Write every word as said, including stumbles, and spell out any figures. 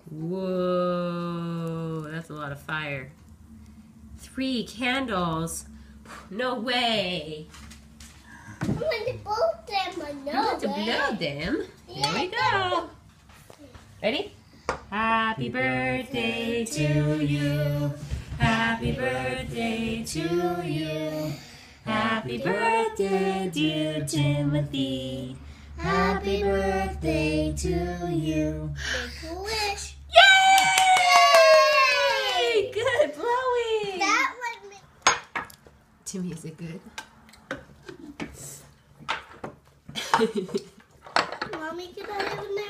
Whoa, that's a lot of fire. Three candles. No way. I'm going to blow them. I know. I'm going to blow them. Yeah, Here we go. Ready? Happy birthday to you. Happy birthday to you. Happy birthday, dear Timothy. Happy birthday to you. Make a wish. Yay! Good blowing. That one. Make... Timmy, is it good? Mommy, can I have a